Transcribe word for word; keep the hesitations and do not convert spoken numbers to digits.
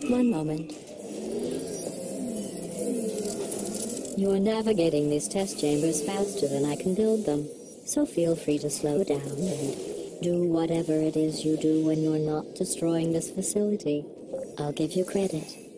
One moment. You're navigating these test chambers faster than I can build them, so feel free to slow down and do whatever it is you do when you're not destroying this facility. I'll give you credit.